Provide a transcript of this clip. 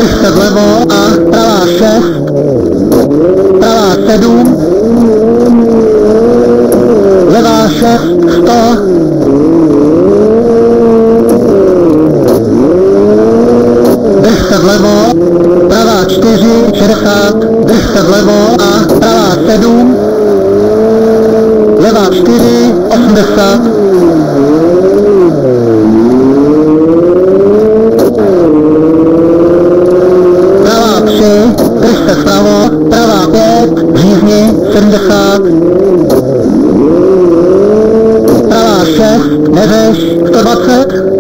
držte vlevo a pravá 6, pravá 7, levá 6, 100, držte vlevo, pravá 4, 60, držte vlevo a pravá 7, levá 4, 80, pravá 3, držte vpravo, pravá 5, řízni, 70, pravá 6, neřeš, 120,